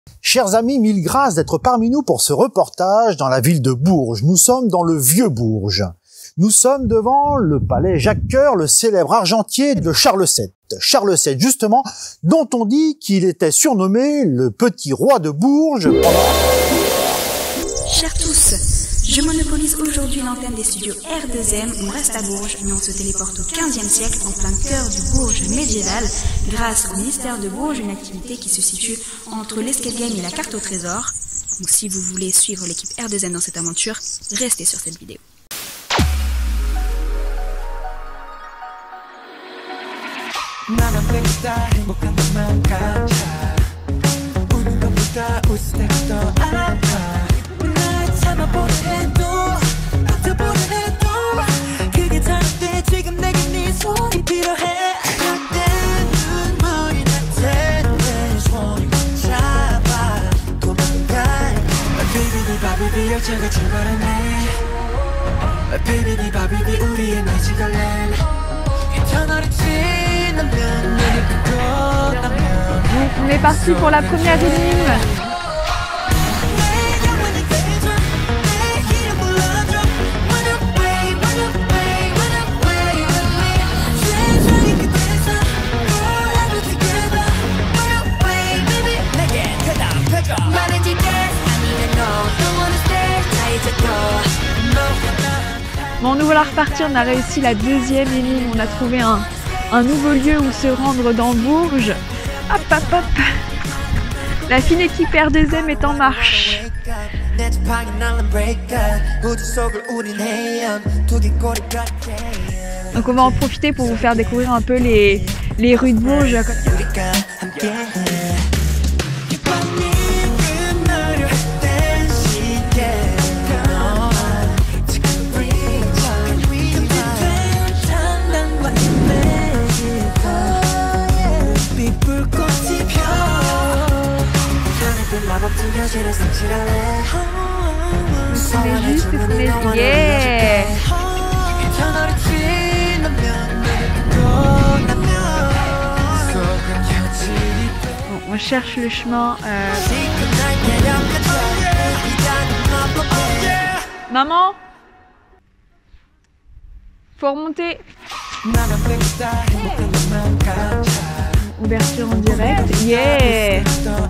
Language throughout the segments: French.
Chers amis, mille grâces d'être parmi nous pour ce reportage dans la ville de Bourges. Nous sommes dans le vieux Bourges. Nous sommes devant le palais Jacques Coeur, le célèbre argentier de Charles VII. Charles VII, justement, dont on dit qu'il était surnommé le petit roi de Bourges. Chers tous, je monopolise aujourd'hui l'antenne des studios R2M. On reste à Bourges, mais on se téléporte au XVe siècle, en plein cœur du Bourges médiéval, grâce au mystère de Bourges, une activité qui se situe entre l'escape game et la carte au trésor. Donc si vous voulez suivre l'équipe R2M dans cette aventure, restez sur cette vidéo. On est parti pour la première énigme. Bon, nous voilà repartis, on a réussi la deuxième énigme, on a trouvé un nouveau lieu où se rendre dans Bourges. Hop hop hop. La fine équipe R2M est en marche. Donc on va en profiter pour vous faire découvrir un peu les rues de Bourges. Yeah. Bon, on cherche le chemin. Maman, faut remonter. Ouverture en direct. Yeah.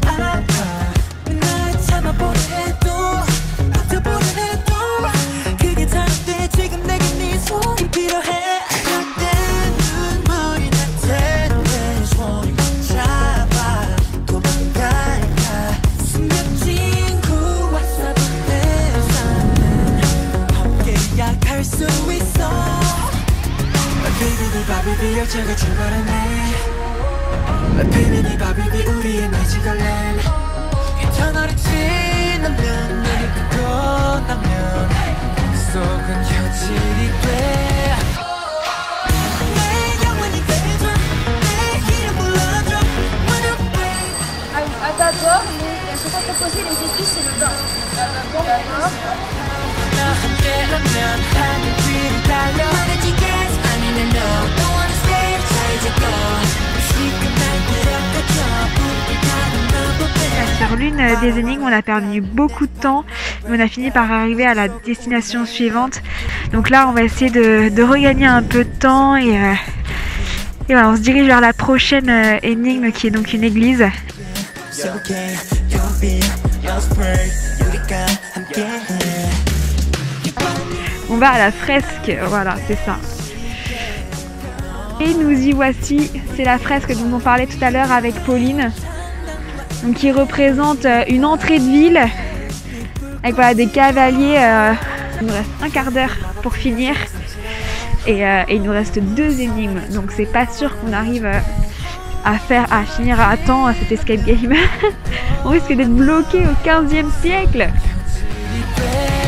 D'abord, elles sont pas proposées les épices et le bain. Sur l'une des énigmes, on a perdu beaucoup de temps, mais on a fini par arriver à la destination suivante. Donc là, on va essayer de regagner un peu de temps et voilà, on se dirige vers la prochaine énigme qui est donc une église. On va à la fresque, voilà, c'est ça. Et nous y voici, c'est la fresque dont on parlait tout à l'heure avec Pauline. Donc qui représente une entrée de ville avec voilà, des cavaliers. Il nous reste un quart d'heure pour finir et il nous reste 2 énigmes. Donc c'est pas sûr qu'on arrive à finir à temps cet escape game. On risque d'être bloqué au 15e siècle.